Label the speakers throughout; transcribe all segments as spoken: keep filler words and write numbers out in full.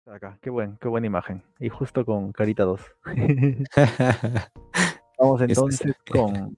Speaker 1: Acá, qué buen, qué buena imagen. Y justo con Carita dos. Vamos
Speaker 2: Es esa.
Speaker 1: entonces con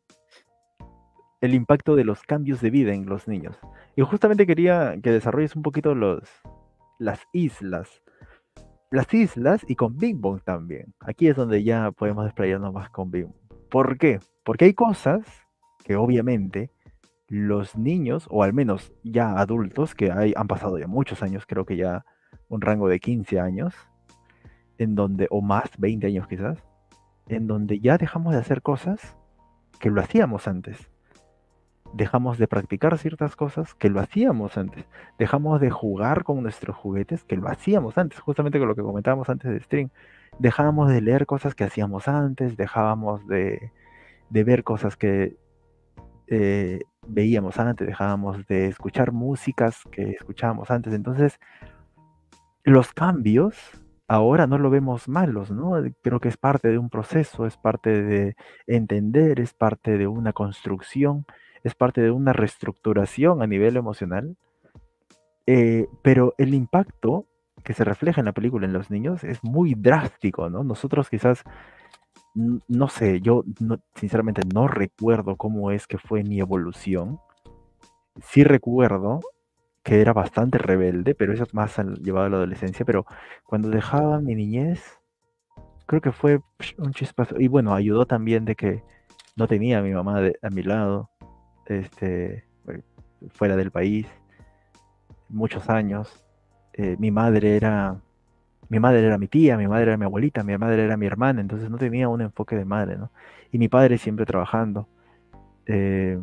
Speaker 1: el impacto de los cambios de vida en los niños. Y justamente quería que desarrolles un poquito los, las islas. Las islas y con Bing Bong también. Aquí es donde ya podemos desplayarnos más con Bing Bong. ¿Por qué? Porque hay cosas que obviamente los niños, o al menos ya adultos, que hay, han pasado ya muchos años, creo que ya un rango de quince años, en donde, o más, veinte años quizás, en donde ya dejamos de hacer cosas que lo hacíamos antes. Dejamos de practicar ciertas cosas que lo hacíamos antes. Dejamos de jugar con nuestros juguetes que lo hacíamos antes, justamente con lo que comentábamos antes de stream. Dejábamos de leer cosas que hacíamos antes, dejábamos de, de ver cosas que eh, veíamos antes, dejábamos de escuchar músicas que escuchábamos antes. Entonces, los cambios ahora no lo vemos malos, ¿no? Creo que es parte de un proceso, es parte de entender, es parte de una construcción, es parte de una reestructuración a nivel emocional. Eh, pero el impacto que se refleja en la película en los niños es muy drástico, ¿no? Nosotros quizás, n- no sé, yo no- sinceramente no recuerdo cómo es que fue mi evolución. Sí recuerdo que era bastante rebelde, pero eso más al- llevado a la adolescencia, pero cuando dejaba mi niñez, creo que fue psh, un chispazo. Y bueno, ayudó también de que no tenía a mi mamá de- a mi lado, este, eh, fuera del país, muchos años. Eh, mi madre era, mi madre era mi tía, mi madre era mi abuelita, mi madre era mi hermana, entonces no tenía un enfoque de madre, ¿no? Y mi padre siempre trabajando. eh,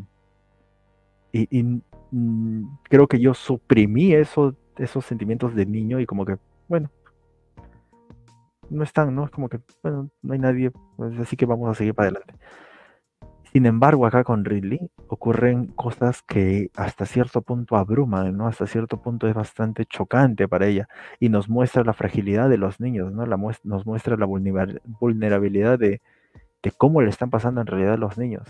Speaker 1: y y, mm, creo que yo suprimí eso, esos sentimientos de niño y como que, bueno, no están, ¿no? Es como que, bueno, no hay nadie, pues, así que vamos a seguir para adelante. Sin embargo, acá con Ridley ocurren cosas que hasta cierto punto abruman, ¿no? Hasta cierto punto es bastante chocante para ella y nos muestra la fragilidad de los niños, ¿no? La mues- nos muestra la vulnera- vulnerabilidad de, de cómo le están pasando en realidad a los niños.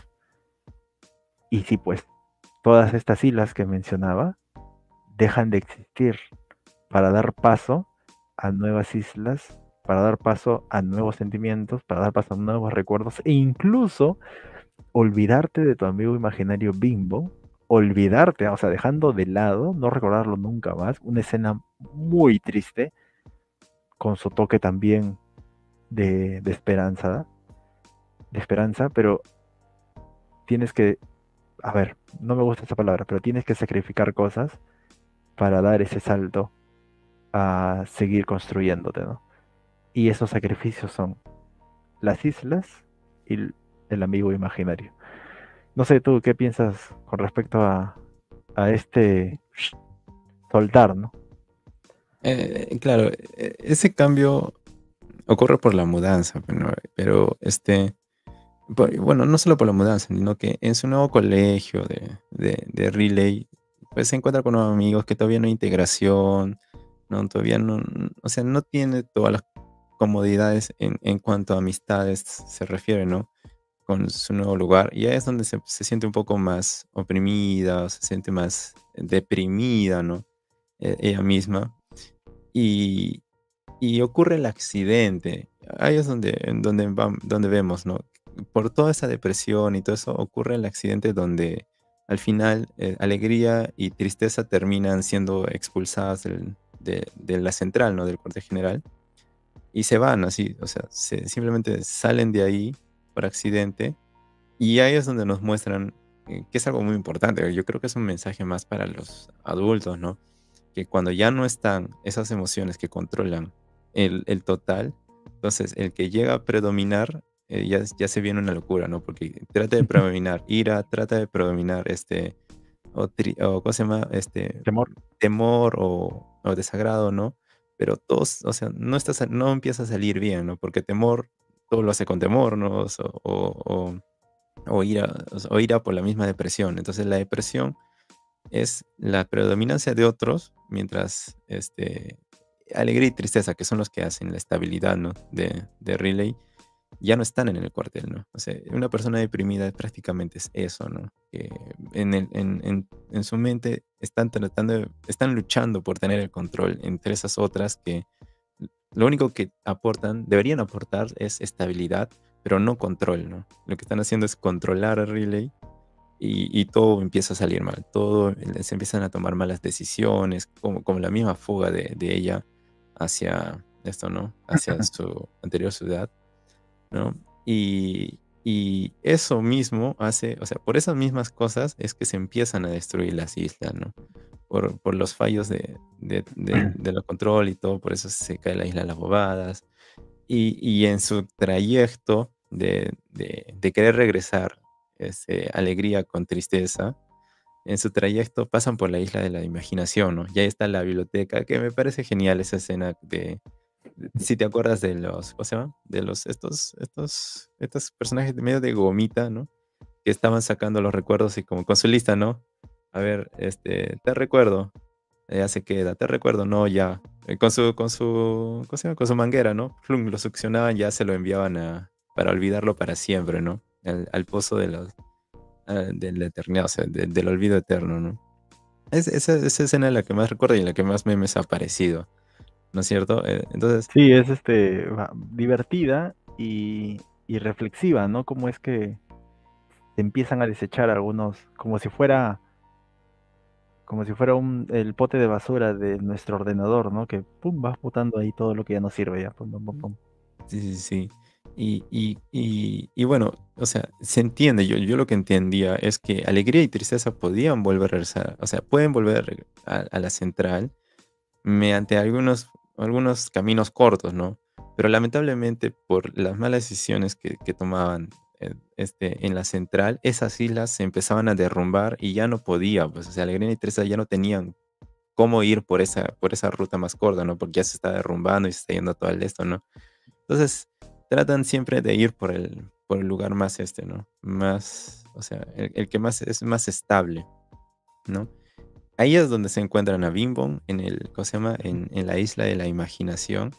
Speaker 1: Y sí, pues, todas estas islas que mencionaba dejan de existir para dar paso a nuevas islas, para dar paso a nuevos sentimientos, para dar paso a nuevos recuerdos e incluso olvidarte de tu amigo imaginario Bimbo, olvidarte, o sea, dejando de lado, no recordarlo nunca más, una escena muy triste, con su toque también de, de esperanza, de esperanza, pero tienes que, a ver, no me gusta esa palabra, pero tienes que sacrificar cosas para dar ese salto a seguir construyéndote, ¿no? Y esos sacrificios son las islas y el amigo imaginario. No sé tú qué piensas con respecto a, a este soltar, ¿no?
Speaker 2: Eh, claro, e- ese cambio ocurre por la mudanza, pues, ¿no? Pero este, por- bueno, no solo por la mudanza, sino que en su nuevo colegio de, de, de Relay, pues se encuentra con nuevos amigos que todavía no hay integración, ¿no? Todavía no, o sea, no tiene todas las comodidades en, en cuanto a amistades se refiere, ¿no? Con su nuevo lugar. Y ahí es donde se, se siente un poco más oprimida, se siente más deprimida, ¿no? E- ella misma. Y, y ocurre el accidente. Ahí es donde, en donde, vam- donde vemos, ¿no? Por toda esa depresión y todo eso, ocurre el accidente donde al final eh, alegría y tristeza terminan siendo expulsadas del- de, de la central, ¿no? Del cuartel general. Y se van así, o sea, se, simplemente salen de ahí por accidente. Y ahí es donde nos muestran eh, que es algo muy importante. Yo creo que es un mensaje más para los adultos, ¿no? Que cuando ya no están esas emociones que controlan el, el total, entonces el que llega a predominar eh, ya, ya se viene una locura, ¿no? Porque trata de predominar ira, trata de predominar este, o, tri- o ¿cómo se llama? Este,
Speaker 1: Temor.
Speaker 2: temor o, o desagrado, ¿no? Pero todos, o sea, no, está, sal- no empieza a salir bien, ¿no? Porque temor, todo lo hace con temor, ¿no? O, so- o, o, o ira, o ira por la misma depresión. Entonces la depresión es la predominancia de otros, mientras este, alegría y tristeza, que son los que hacen la estabilidad, ¿no? de, de Relay, ya no están en el cuartel, ¿no? O sea, una persona deprimida prácticamente es eso, ¿no? Que en, el- en, en- en su mente están tratando, de- están luchando por tener el control entre esas otras que lo único que aportan, deberían aportar es estabilidad, pero no control, ¿no? Lo que están haciendo es controlar a Riley y, y todo empieza a salir mal. Todo, eh, se empiezan a tomar malas decisiones, como, como la misma fuga de, de ella hacia esto, ¿no? Hacia su anterior ciudad, ¿no? Y, y eso mismo hace, o sea, por esas mismas cosas es que se empiezan a destruir las islas, ¿no? Por, por los fallos de, de, de, de los control y todo, por eso se cae la isla de las bobadas. Y, y en su trayecto de, de, de querer regresar este, alegría con tristeza, en su trayecto pasan por la isla de la imaginación, ¿no? Y ahí está la biblioteca, que me parece genial esa escena de, de- si te acuerdas de los, ¿cómo se llama? De los, estos, estos, estos personajes de medio de gomita, ¿no? Que estaban sacando los recuerdos y como con su lista, ¿no? A ver, este, te recuerdo, ya se queda, te recuerdo, no, ya. Eh, con su, con su, ¿cómo se llama? Con su manguera, ¿no? Plum, lo succionaban, ya se lo enviaban a, para olvidarlo para siempre, ¿no? Al, al pozo de los, ah, de la eternidad, o sea, de- del olvido eterno, ¿no? Es, esa, esa escena es la que más recuerdo y en la que más memes ha aparecido, ¿no es cierto? Eh, entonces,
Speaker 1: Sí, es este va, divertida y, y reflexiva, ¿no? Cómo es que se empiezan a desechar algunos, como si fuera, como si fuera un, el pote de basura de nuestro ordenador, ¿no? Que pum, vas botando ahí todo lo que ya no sirve ya. Pum, pum, pum, pum.
Speaker 2: sí, sí, sí. Y, y, y, y bueno, o sea, se entiende, yo, yo lo que entendía es que alegría y tristeza podían volver a regresar, o sea, pueden volver a, a la central mediante algunos, algunos caminos cortos, ¿no? Pero lamentablemente por las malas decisiones que, que tomaban eh, este, en la central, esas islas se empezaban a derrumbar y ya no podía, pues, o sea, Alegría y Tristeza ya no tenían cómo ir por esa, por esa ruta más corta, ¿no? Porque ya se está derrumbando y se está yendo todo el esto, ¿no? Entonces, tratan siempre de ir por el, por el lugar más este, ¿no? Más, o sea, el, el que más es más estable, ¿no? Ahí es donde se encuentran a Bing Bong en el, ¿cómo se llama? En, en la isla de la imaginación.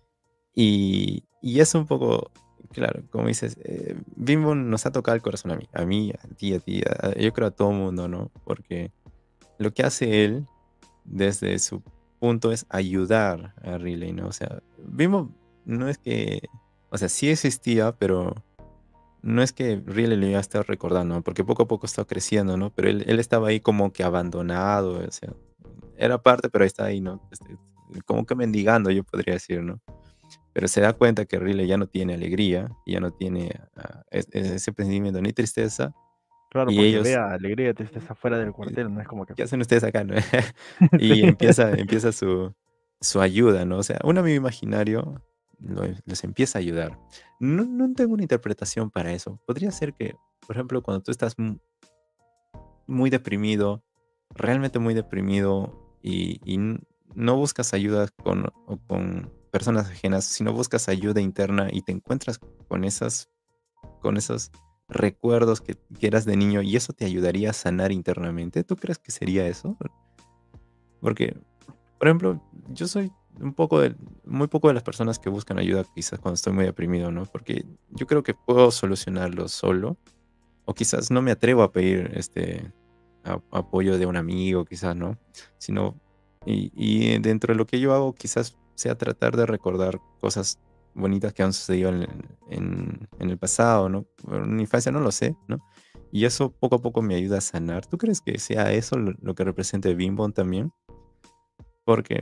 Speaker 2: Y, y es un poco, claro, como dices, eh, Bing Bong nos ha tocado el corazón a mí, a mí, a ti, a ti, a- yo creo a todo el mundo, ¿no? Porque lo que hace él desde su punto es ayudar a Riley, ¿no? O sea, Bing Bong no es que, o sea, sí existía, pero no es que Riley lo iba a estar recordando, ¿no? Porque poco a poco está creciendo, ¿no? Pero él, él estaba ahí como que abandonado, o sea, era parte, pero está ahí, ¿no? Este, como que mendigando, yo podría decir, ¿no? Pero se da cuenta que Riley ya no tiene alegría, ya no tiene ah, es- es- ese sentimiento ni tristeza,
Speaker 1: Claro,
Speaker 2: y
Speaker 1: porque ve
Speaker 2: ellos,
Speaker 1: a alegría, tristeza afuera del
Speaker 2: eh,
Speaker 1: cuartel, no es como que.
Speaker 2: ¿qué hacen ustedes acá, no?
Speaker 1: Sí.
Speaker 2: Y empieza, empieza su, su ayuda, ¿no? O sea, un amigo imaginario lo- los empieza a ayudar. No, no tengo una interpretación para eso. Podría ser que, por ejemplo, cuando tú estás mu- muy deprimido, realmente muy deprimido, y, y n- no buscas ayuda con, o con personas ajenas, sino buscas ayuda interna y te encuentras con esas, con esos recuerdos que, que eras de niño y eso te ayudaría a sanar internamente. ¿Tú crees que sería eso? Porque, por ejemplo, yo soy un poco de, muy poco de las personas que buscan ayuda quizás cuando estoy muy deprimido, ¿no? Porque yo creo que puedo solucionarlo solo, o quizás no me atrevo a pedir este a- apoyo de un amigo, quizás, ¿no? Sino, y, y dentro de lo que yo hago, quizás sea tratar de recordar cosas bonitas que han sucedido en, en- en el pasado, ¿no? Bueno, en mi infancia no lo sé, ¿no? Y eso poco a poco me ayuda a sanar. ¿Tú crees que sea eso lo, lo que represente Bing Bong también? Porque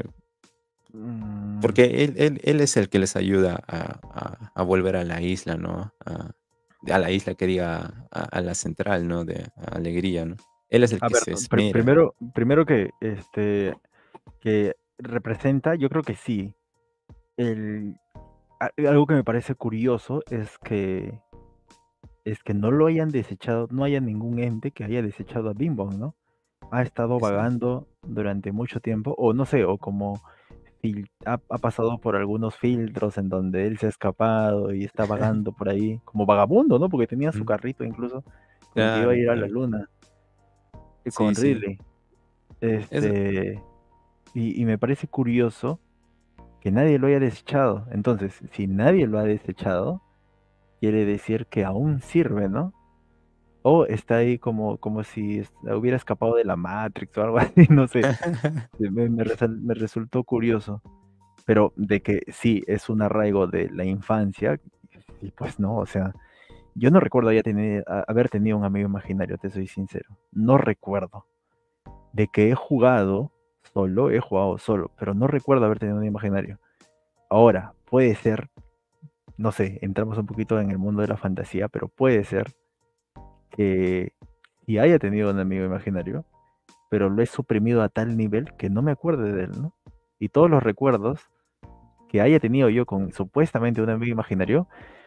Speaker 1: Mm,
Speaker 2: Porque él, él, él es el que les ayuda a, a- a volver a la isla, ¿no? A, a la isla que diga, a, a la central, ¿no? De Alegría, ¿no? Él es el
Speaker 1: a
Speaker 2: que
Speaker 1: ver,
Speaker 2: se
Speaker 1: pr-
Speaker 2: esmera.
Speaker 1: primero, primero que este que representa, yo creo que sí. El, a- algo que me parece curioso es que es que no lo hayan desechado, no haya ningún ente que haya desechado a Bing Bong, ¿no? Ha estado
Speaker 2: Sí, sí.
Speaker 1: vagando durante mucho tiempo, o no sé, o como fil- ha, ha pasado por algunos filtros en donde él se ha escapado y está vagando por ahí, como vagabundo, ¿no? Porque tenía su
Speaker 2: Mm,
Speaker 1: carrito incluso con el que iba a
Speaker 2: claro,
Speaker 1: ir a la
Speaker 2: claro.
Speaker 1: luna, eh,
Speaker 2: Sí,
Speaker 1: con
Speaker 2: sí.
Speaker 1: Ridley.
Speaker 2: Eso,
Speaker 1: Este, y, y me parece curioso que nadie lo haya desechado. Entonces, si nadie lo ha desechado, quiere decir que aún sirve, ¿no? O está ahí como, como si es- hubiera escapado de la Matrix o algo así, no sé. Me, me resal- me resultó curioso. pero de que sí es un arraigo de la infancia, y pues no, o sea, yo no recuerdo haya tenido, a- haber tenido un amigo imaginario, te soy sincero. No recuerdo. De que he jugado solo, he jugado solo, pero no recuerdo haber tenido un imaginario. Ahora, puede ser, no sé, entramos un poquito en el mundo de la fantasía, pero puede ser que sí haya tenido un amigo imaginario, pero lo he suprimido a tal nivel que no me acuerde de él, ¿no? Y todos los recuerdos que haya tenido yo con supuestamente un amigo imaginario,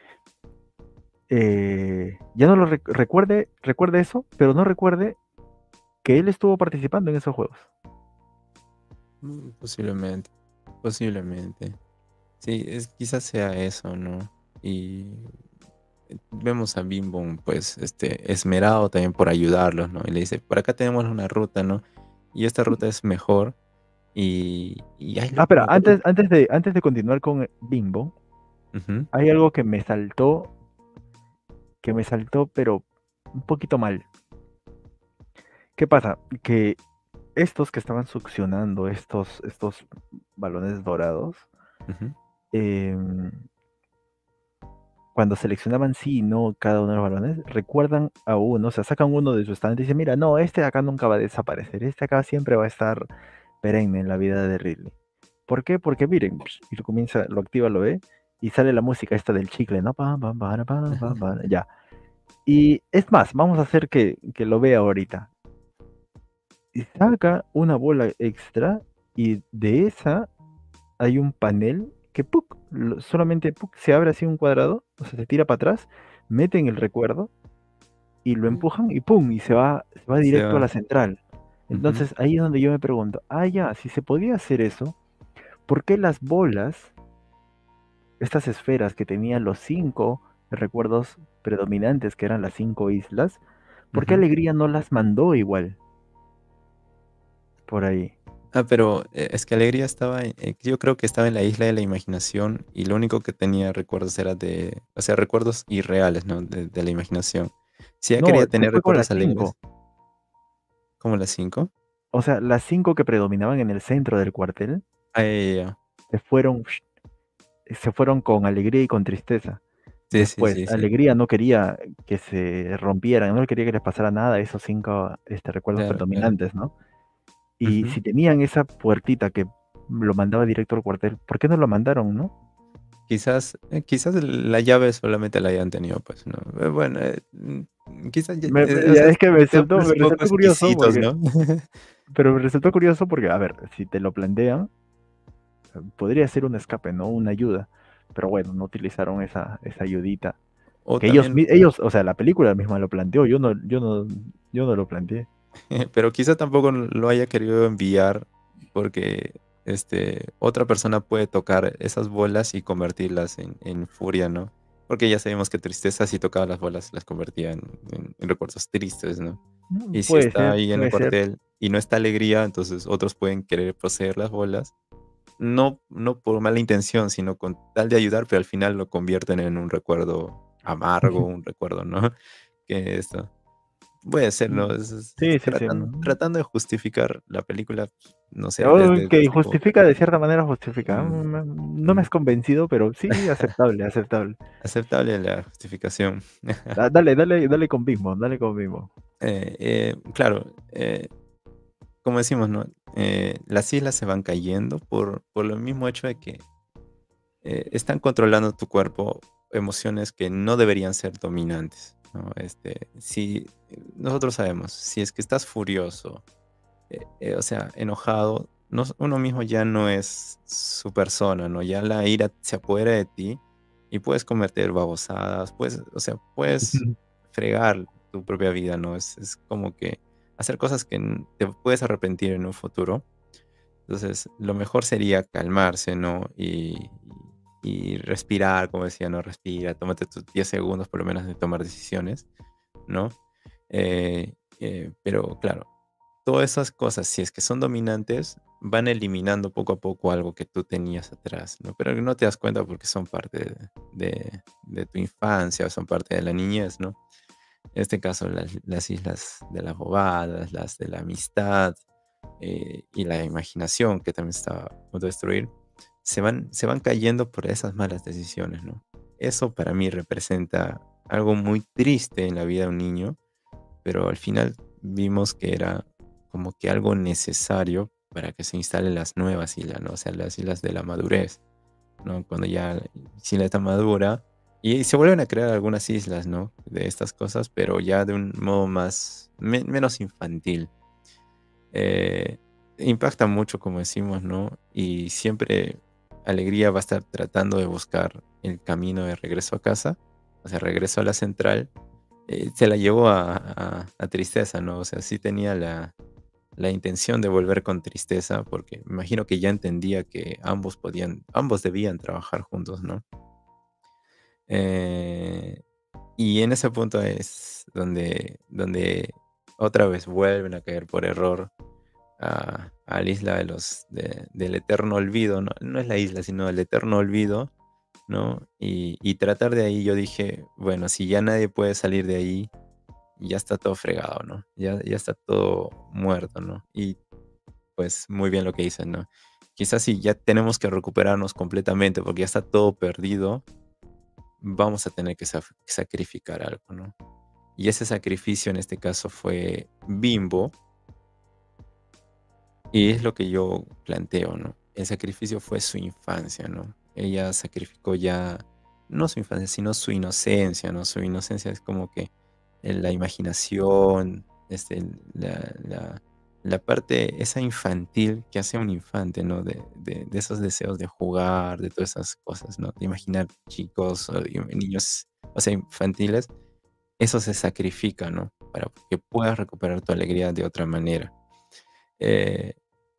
Speaker 1: eh, ya no lo rec- recuerde, recuerde eso, pero no recuerde que él estuvo participando en esos juegos.
Speaker 2: Mm, Posiblemente, posiblemente. Sí, es, quizás sea eso, ¿no? Y vemos a Bim Bom, pues, este, esmerado también por ayudarlos, ¿no? Y le dice, por acá tenemos una ruta, ¿no? Y esta ruta es mejor. Y, y ay,
Speaker 1: Ah,
Speaker 2: loco,
Speaker 1: espera,
Speaker 2: me acuerdo.
Speaker 1: antes, antes de, antes de continuar con Bimbo,
Speaker 2: Ujú,
Speaker 1: hay algo que me saltó, que me saltó, pero un poquito mal. ¿Qué pasa? Que estos que estaban succionando estos, estos balones dorados,
Speaker 2: ujú,
Speaker 1: em, cuando seleccionaban sí y no cada uno de los balones, recuerdan a uno, o sea, sacan uno de su estante y dicen, mira, no, este de acá nunca va a desaparecer, este acá siempre va a estar perenne en la vida de Ridley. ¿Por qué? Porque miren, y lo comienza, lo activa, lo ve, y sale la música esta del chicle, ¿no? Pam, pam, pam, pam, pam, pam, ya. Y es más, vamos a hacer que, que lo vea ahorita. Y saca una bola extra y de esa hay un panel que ¡puc! Lo- solamente ¡puc! Se abre así un cuadrado, o sea, se tira para atrás, meten el recuerdo y lo
Speaker 2: ujú.
Speaker 1: empujan y ¡pum! Y se va, se va
Speaker 2: Se
Speaker 1: directo a
Speaker 2: va.
Speaker 1: la central.
Speaker 2: Ujú.
Speaker 1: Entonces ahí es donde yo me pregunto, ah, ya, si se podía hacer eso, ¿por qué las bolas, estas esferas que tenían los cinco recuerdos predominantes, que eran las cinco islas, por qué
Speaker 2: Ujú.
Speaker 1: Alegría no las mandó igual por ahí?
Speaker 2: Ah, pero eh, es que Alegría estaba, en- eh, yo creo que estaba en la isla de la imaginación y lo único que tenía recuerdos era de, o sea, recuerdos irreales, ¿no? De, de la imaginación. Si ella
Speaker 1: No,
Speaker 2: quería
Speaker 1: se
Speaker 2: tener
Speaker 1: fue con las
Speaker 2: recuerdos alegres,
Speaker 1: cinco.
Speaker 2: como las cinco.
Speaker 1: O sea, las cinco que predominaban en el centro del cuartel
Speaker 2: Ah, ya, ya, ya.
Speaker 1: se fueron, se fueron con alegría y con tristeza.
Speaker 2: Sí, sí,
Speaker 1: Después,
Speaker 2: sí, sí.
Speaker 1: Alegría no quería que se rompieran, no quería que les pasara nada a esos cinco este, recuerdos
Speaker 2: Claro, claro.
Speaker 1: predominantes, ¿no? Y
Speaker 2: Ujú.
Speaker 1: si tenían esa puertita que lo mandaba directo al cuartel, ¿por qué no lo mandaron, no?
Speaker 2: Quizás, eh, quizás la llave solamente la hayan tenido, pues, ¿no? Eh, Bueno, eh, mm, quizás, ya-
Speaker 1: Me-
Speaker 2: eh,
Speaker 1: me-
Speaker 2: o
Speaker 1: ya
Speaker 2: sea,
Speaker 1: es que me
Speaker 2: te
Speaker 1: resultó, me
Speaker 2: pones un poco
Speaker 1: resultó curioso
Speaker 2: exquisitos,
Speaker 1: porque,
Speaker 2: ¿no?
Speaker 1: pero me resultó curioso porque, a ver, si te lo plantean, podría ser un escape, ¿no? Una ayuda. Pero bueno, no utilizaron esa, esa ayudita.
Speaker 2: O
Speaker 1: Que ellos,
Speaker 2: también,
Speaker 1: mi- ellos, o sea, la película misma lo planteó, yo no, yo no, yo no lo planteé.
Speaker 2: pero quizá tampoco lo haya querido enviar porque este, otra persona puede tocar esas bolas y convertirlas en, en furia, ¿no? Porque ya sabemos que tristeza si tocaba las bolas las convertía en, en- en recuerdos tristes, ¿no?
Speaker 1: Mm,
Speaker 2: Y si
Speaker 1: Puede
Speaker 2: está
Speaker 1: ser,
Speaker 2: ahí en el
Speaker 1: puede ser.
Speaker 2: cuartel y no está alegría, entonces otros pueden querer poseer las bolas, no, no por mala intención, sino con tal de ayudar, pero al final lo convierten en un recuerdo amargo, un recuerdo, ¿no? Que esto. Puede ser, ¿no?
Speaker 1: Mm,
Speaker 2: Es- es- es
Speaker 1: Sí, sí, sí.
Speaker 2: tratan-
Speaker 1: Mm.
Speaker 2: tratando de justificar la película, no sé, desde
Speaker 1: Ok,
Speaker 2: así como
Speaker 1: justifica, de cierta manera justifica.
Speaker 2: mm,
Speaker 1: Mm, No me
Speaker 2: mm,
Speaker 1: has convencido, pero sí, aceptable, aceptable.
Speaker 2: aceptable la justificación.
Speaker 1: Da- Dale, dale, dale con Bimbo, dale con Bimbo.
Speaker 2: Eh, eh, claro, eh, como decimos, ¿no? Eh, las islas se van cayendo por, por lo mismo hecho de que eh, están controlando tu cuerpo emociones que no deberían ser dominantes, ¿no? Este, si nosotros sabemos, si es que estás furioso, eh, eh, o sea, enojado, no- uno mismo ya no es su persona, ¿no? Ya la ira se apodera de ti y puedes cometer babosadas, puedes, o sea, puedes fregar tu propia vida, ¿no? Es, es como que hacer cosas que n- te puedes arrepentir en un futuro. Entonces, lo mejor sería calmarse, ¿no? Y, y respirar, como decía, ¿no? Respira, tómate tus diez segundos por lo menos de tomar decisiones, ¿no? Eh, eh, pero claro, todas esas cosas, si es que son dominantes, van eliminando poco a poco algo que tú tenías atrás, ¿no? Pero que no te das cuenta porque son parte de, de- de tu infancia, son parte de la niñez, ¿no? En este caso, las, las islas de las bobadas, las de la amistad, eh, y la imaginación que también estaba a punto de destruir. se van, se van cayendo por esas malas decisiones, ¿no? Eso para mí representa algo muy triste en la vida de un niño, pero al final vimos que era como que algo necesario para que se instalen las nuevas islas, ¿no? O sea, las islas de la madurez, ¿no? Cuando ya Chile está madura y se vuelven a crear algunas islas, ¿no? De estas cosas, pero ya de un modo más, me- menos infantil. Eh, Impacta mucho, como decimos, ¿no? Y siempre Alegría va a estar tratando de buscar el camino de regreso a casa, o sea, regreso a la central. Eh, se la llevó a, a- a Tristeza, ¿no? O sea, sí tenía la, la intención de volver con Tristeza, porque me imagino que ya entendía que ambos podían, ambos debían trabajar juntos, ¿no? Eh, y en ese punto es donde, donde otra vez vuelven a caer por error a, a la isla de los, de- del eterno olvido, ¿no? No es la isla, sino el eterno olvido, ¿no? Y, y tratar de ahí, yo dije, bueno, si ya nadie puede salir de ahí, ya está todo fregado, ¿no? Ya, ya está todo muerto, ¿no? Y pues muy bien lo que dicen, ¿no? Quizás si ya tenemos que recuperarnos completamente porque ya está todo perdido, vamos a tener que saf- sacrificar algo, ¿no? Y ese sacrificio en este caso fue Bimbo, y es lo que yo planteo, ¿no? El sacrificio fue su infancia, ¿no? Ella sacrificó ya, no su infancia, sino su inocencia, ¿no? Su inocencia es como que eh, la imaginación, este, la, la- la parte esa infantil que hace un infante, ¿no? De, de- de esos deseos de jugar, de todas esas cosas, ¿no? De imaginar chicos o de niños, o sea, infantiles, eso se sacrifica, ¿no? Para que puedas recuperar tu alegría de otra manera. Eh,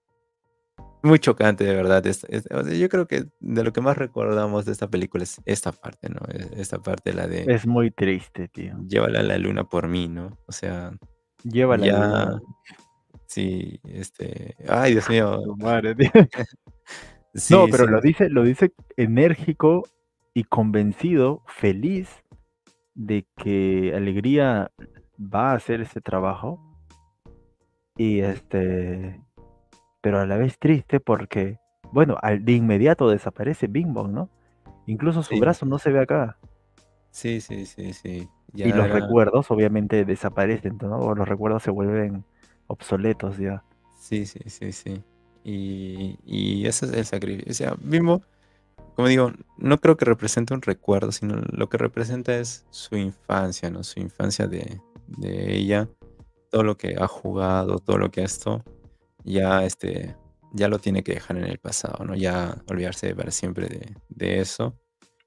Speaker 2: Muy chocante, de verdad. Es- es- o sea, yo creo que de lo que más recordamos de esta película es esta parte, ¿no? E- Esta parte, la de
Speaker 1: Es muy triste, tío.
Speaker 2: llévala a la luna por mí, ¿no? O sea,
Speaker 1: Llévala a la luna.
Speaker 2: ya, sí, este, ay, Dios mío,
Speaker 1: Tu madre, tío. No,
Speaker 2: sí,
Speaker 1: pero
Speaker 2: sí,
Speaker 1: lo dice, lo dice enérgico y convencido, feliz de que Alegría va a hacer ese trabajo. Y este, pero a la vez triste porque, bueno, al, de inmediato desaparece Bing Bong, ¿no? Incluso su
Speaker 2: sí,
Speaker 1: brazo no se ve acá.
Speaker 2: sí, sí, sí, sí,
Speaker 1: Y
Speaker 2: ya
Speaker 1: los
Speaker 2: era,
Speaker 1: recuerdos obviamente desaparecen, ¿no? O los recuerdos se vuelven obsoletos ya.
Speaker 2: sí, sí, sí, sí. Y, y ese es el sacrificio. O sea, mismo, como digo, no creo que represente un recuerdo, sino lo que representa es su infancia, ¿no? Su infancia de, de ella, todo lo que ha jugado, todo lo que ha esto, ya, este, ya lo tiene que dejar en el pasado, ¿no? Ya olvidarse para siempre de, de eso.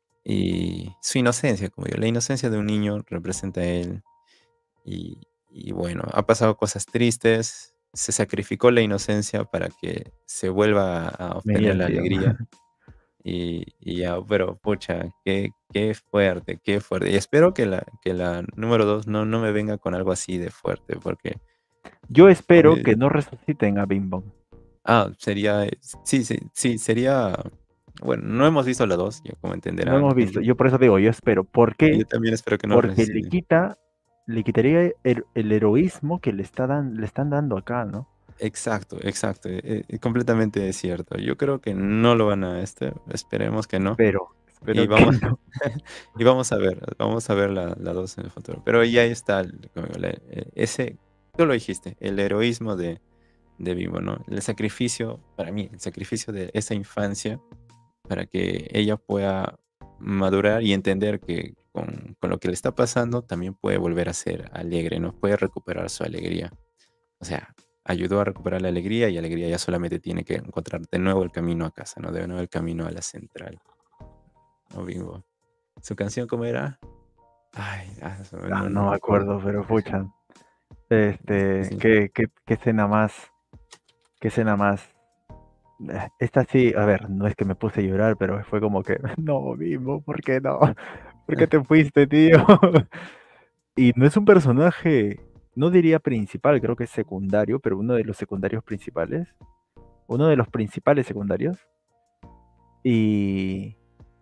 Speaker 2: Y su inocencia, como digo, la inocencia de un niño representa a él. Y, y bueno, ha pasado cosas tristes, se sacrificó la inocencia para que se vuelva a, a obtener
Speaker 1: Bien,
Speaker 2: la
Speaker 1: tío.
Speaker 2: alegría. Y, y ya, pero pucha, qué, qué fuerte, qué fuerte. Y espero que la, que la número dos no, no me venga con algo así de fuerte, porque
Speaker 1: Yo
Speaker 2: como
Speaker 1: espero
Speaker 2: yo-
Speaker 1: que no resuciten a Bing Bong.
Speaker 2: ah, sería, eh, sí, sí, sí, sería, bueno, no hemos visto la dos, ya como
Speaker 1: No
Speaker 2: entenderán.
Speaker 1: hemos visto. Yo por eso digo, yo espero. ¿Por
Speaker 2: Yo
Speaker 1: qué?
Speaker 2: también espero que no
Speaker 1: Porque le
Speaker 2: resucite.
Speaker 1: quita, le quitaría el, el heroísmo que le, está dan, le están dando acá, ¿no?
Speaker 2: Exacto, exacto, eh, eh, completamente cierto. Yo creo que no lo van a, este, esperemos que no.
Speaker 1: Espero,
Speaker 2: Y
Speaker 1: espero que
Speaker 2: vamos,
Speaker 1: no.
Speaker 2: y vamos a ver, vamos a ver la, la dos en el futuro. Pero ya está, el- como digo, la- eh, ese, tú lo dijiste, el heroísmo de, de Vivo, ¿no? El sacrificio, para mí, el sacrificio de esa infancia para que ella pueda madurar y entender que con, con lo que le está pasando también puede volver a ser alegre, ¿no? Puede recuperar su alegría. O sea, ayudó a recuperar la alegría y alegría ya solamente tiene que encontrar de nuevo el camino a casa, ¿no? De nuevo el camino a la central. ¿No, Bimbo? ¿Su canción cómo era? Ay, ah, no,
Speaker 1: Ah,
Speaker 2: no
Speaker 1: no me
Speaker 2: recuerdo.
Speaker 1: acuerdo, pero pucha.
Speaker 2: Sí,
Speaker 1: Este,
Speaker 2: sí.
Speaker 1: qué, qué, qué escena más, qué escena más. Eh, Esta sí, a ver, no es que me puse a llorar, pero fue como que, no, Bimbo, ¿por qué no? ¿Por qué te fuiste, tío? Y no es un personaje, no diría principal, creo que es secundario, pero uno de los secundarios principales. Uno de los principales secundarios. Y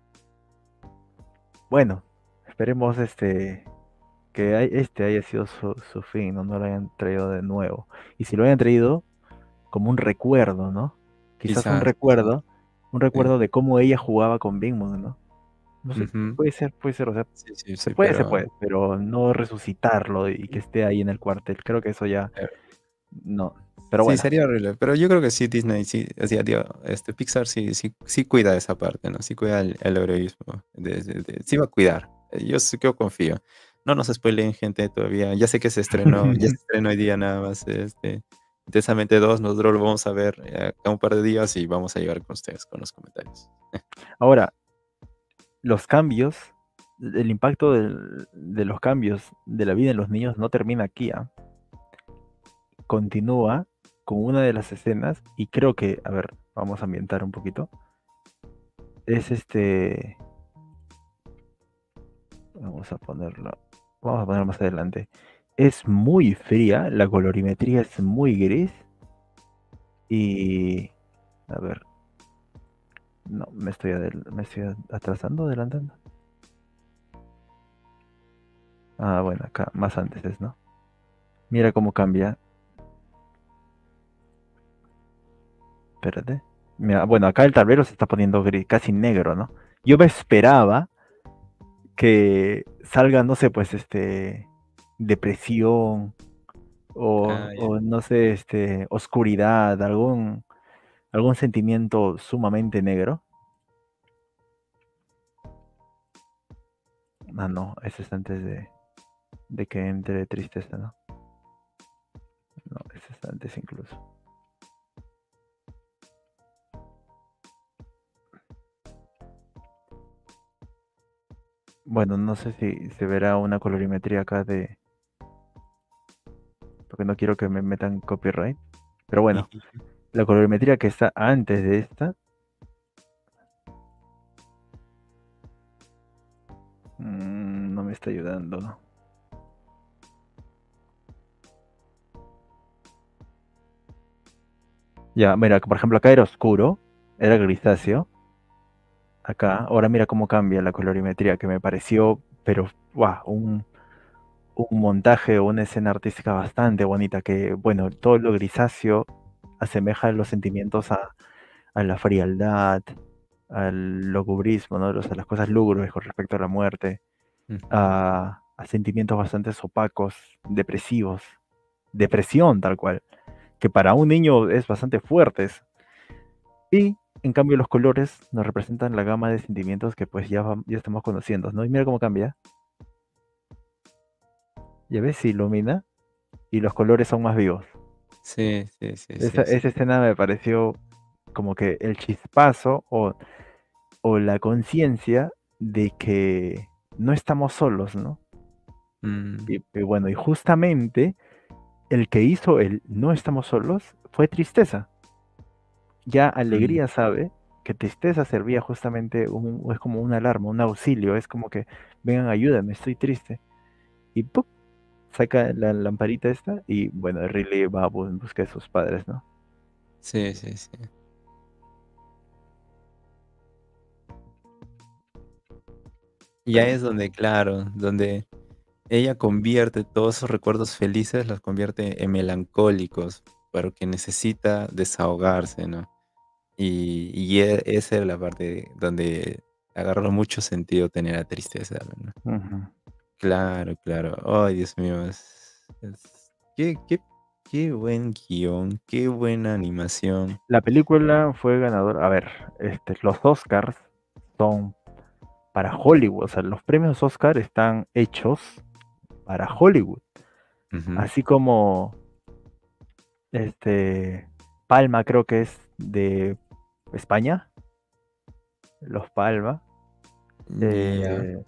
Speaker 1: bueno, esperemos este que hay- este haya sido su, su fin, ¿no? No lo hayan traído de nuevo. Y si lo hayan traído como un recuerdo, ¿no? Quizás un
Speaker 2: Quizás, quizás.
Speaker 1: recuerdo, un
Speaker 2: Sí.
Speaker 1: recuerdo de cómo ella jugaba con Big Mom, ¿no? No sé,
Speaker 2: Ujú.
Speaker 1: puede ser, puede ser, o sea,
Speaker 2: Sí, sí,
Speaker 1: se
Speaker 2: sí,
Speaker 1: puede, se
Speaker 2: pero
Speaker 1: puede, pero no resucitarlo y que esté ahí en el cuartel. Creo que eso ya
Speaker 2: eh,
Speaker 1: no. Pero
Speaker 2: sí,
Speaker 1: bueno,
Speaker 2: sería horrible. Pero yo creo que sí, Disney, sí, o sea, digo, este, Pixar sí, sí, sí cuida esa parte, ¿no? Sí cuida el, el heroísmo. De, de- de- sí va a cuidar. Eh, Yo sí que confío. No nos spoileen, gente, todavía. Ya sé que se estrenó, ya se estrenó hoy día nada más, este, Intensamente dos. Nosotros lo vamos a ver eh, acá un par de días y vamos a llegar con ustedes con los comentarios.
Speaker 1: ahora, los cambios, el impacto del- de los cambios de la vida en los niños no termina aquí, ¿ah? Continúa con una de las escenas y creo que, a ver, vamos a ambientar un poquito. Es este, vamos a ponerlo, vamos a ponerlo más adelante. Es muy fría, la colorimetría es muy gris y, a ver, no, me estoy, adel- me estoy atrasando, adelantando. Ah, bueno, acá, más antes es, ¿no? Mira cómo cambia. Espérate. Mira, bueno, acá el tablero se está poniendo gris, casi negro, ¿no? Yo me esperaba que salga, no sé, pues, este, depresión o,
Speaker 2: Ah, ya.
Speaker 1: o, no sé, este, oscuridad, algún, algún sentimiento sumamente negro. Ah, no, ese es antes de, de que entre tristeza, ¿no? No, ese es antes incluso. Bueno, no sé si se verá una colorimetría acá de... Porque no quiero que me metan copyright. Pero bueno, la colorimetría que está antes de esta, mmm, no me está ayudando, ¿no? Ya, mira, por ejemplo, acá era oscuro, era grisáceo. Acá, ahora mira cómo cambia la colorimetría, que me pareció, pero, wow, un, un montaje o una escena artística bastante bonita, que, bueno, todo lo grisáceo asemeja los sentimientos a, a la frialdad, al lugubrismo, ¿no? O sea, las cosas lúgubres con respecto a la muerte,
Speaker 2: Ujú.
Speaker 1: a, a sentimientos bastante opacos, depresivos, depresión tal cual, que para un niño es bastante fuertes. Y en cambio los colores nos representan la gama de sentimientos que pues ya, vam- ya estamos conociendo, ¿no? Y mira cómo cambia. Ya ves, se ilumina y los colores son más vivos.
Speaker 2: Sí, sí, sí,
Speaker 1: Esa,
Speaker 2: sí, sí.
Speaker 1: esa escena me pareció como que el chispazo o, o la conciencia de que no estamos solos, ¿no?
Speaker 2: Mm,
Speaker 1: Y, y bueno, y justamente el que hizo el no estamos solos fue tristeza. Ya
Speaker 2: mm.
Speaker 1: alegría sabe que tristeza servía justamente, un- es como una alarma, un auxilio, es como que vengan, ayúdame, estoy triste. Y ¡pum! Saca la lamparita esta y bueno, Riley va a bu- en busca de sus padres, ¿no?
Speaker 2: Sí, sí, sí. Y
Speaker 1: Pero
Speaker 2: ahí es donde, claro, donde ella convierte todos esos recuerdos felices, los convierte en melancólicos, pero que necesita desahogarse, ¿no? Y, y e- esa es la parte donde agarra mucho sentido tener la tristeza, ¿no?
Speaker 1: ujú.
Speaker 2: Claro, claro. Ay, Dios mío, es, es- qué, qué, qué buen guión, qué buena animación.
Speaker 1: La película fue ganadora. A ver, este, los Oscars son para Hollywood, o sea, los premios Oscar están hechos para Hollywood,
Speaker 2: Ujú.
Speaker 1: así como este Palma creo que es de España, los Palma,
Speaker 2: Ya,
Speaker 1: eh,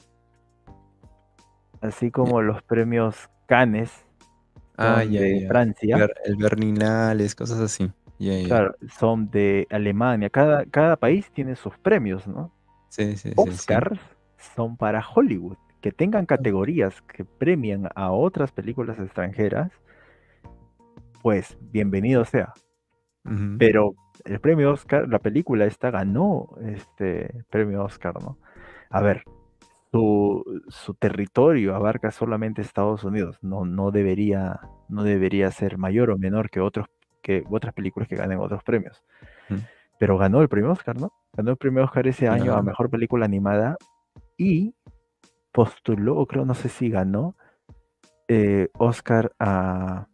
Speaker 1: así
Speaker 2: ya.
Speaker 1: como los premios Cannes
Speaker 2: Ah,
Speaker 1: son
Speaker 2: ya,
Speaker 1: de
Speaker 2: ya.
Speaker 1: Francia,
Speaker 2: Ver- el Berlinales, cosas así. Ya, ya.
Speaker 1: claro, son de Alemania, cada, cada país tiene sus premios, ¿no?
Speaker 2: Sí, sí, sí, sí.
Speaker 1: Oscars son para Hollywood, que tengan categorías que premian a otras películas extranjeras, pues bienvenido sea.
Speaker 2: Ujú.
Speaker 1: Pero el premio Oscar, la película esta ganó este premio Oscar, ¿no? A ver, su, su territorio abarca solamente Estados Unidos, no, no debería, no debería ser mayor o menor que otros, que otras películas que ganen otros premios.
Speaker 2: Mm.
Speaker 1: Pero ganó el premio Oscar, ¿no? Ganó el primer Oscar ese año a
Speaker 2: Ajá.
Speaker 1: mejor película animada y postuló, o creo, no sé si ganó, eh, Oscar a,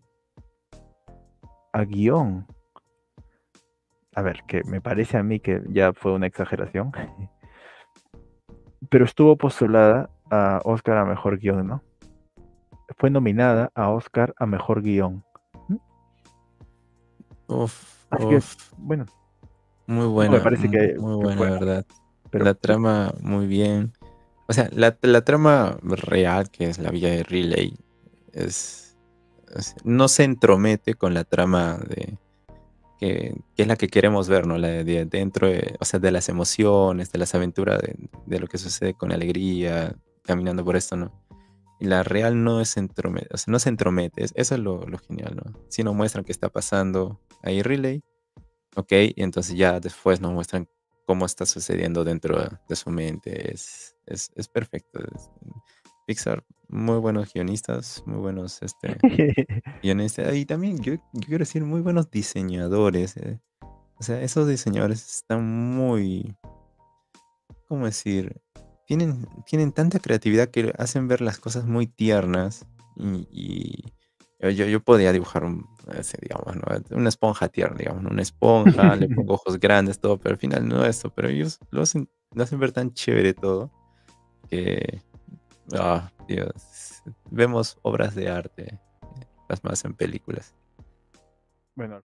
Speaker 1: a guión. A ver, que me parece a mí que ya fue una exageración, pero estuvo postulada a Oscar a mejor guión, ¿no? Fue nominada a Oscar a mejor guión. ¿Mm?
Speaker 2: Uf,
Speaker 1: Así que,
Speaker 2: uf.
Speaker 1: bueno,
Speaker 2: Muy
Speaker 1: no me
Speaker 2: buena,
Speaker 1: parece
Speaker 2: mu-
Speaker 1: que,
Speaker 2: muy
Speaker 1: que
Speaker 2: buena,
Speaker 1: fue
Speaker 2: ¿verdad?
Speaker 1: pero
Speaker 2: La trama muy bien. O sea, la, la trama real, que es la vida de Riley, es, es- no se entromete con la trama de que, que es la que queremos ver, ¿no? La de, de dentro, de- o sea, de las emociones, de las aventuras, de, de lo que sucede con alegría, caminando por esto, ¿no? Y la real no es entromete, o sea, no se entromete, es- eso es lo, lo genial, ¿no? Si nos muestran qué está pasando ahí Riley, ok, y entonces ya después nos muestran cómo está sucediendo dentro de, de su mente, es, es, es perfecto. es- Pixar, muy buenos guionistas, muy buenos, este, guionistas, y también yo, yo quiero decir, muy buenos diseñadores, eh. O sea, esos diseñadores están muy, ¿cómo decir? Tienen, tienen tanta creatividad que hacen ver las cosas muy tiernas y, y yo, yo yo podría dibujar un, ese, digamos, ¿no? Una esponja tierna, digamos, ¿no? Una esponja, le pongo ojos grandes, todo, pero al final no es eso, pero ellos lo hacen, lo hacen ver tan chévere todo que, ah, Dios, vemos obras de arte plasmadas en películas.
Speaker 1: bueno,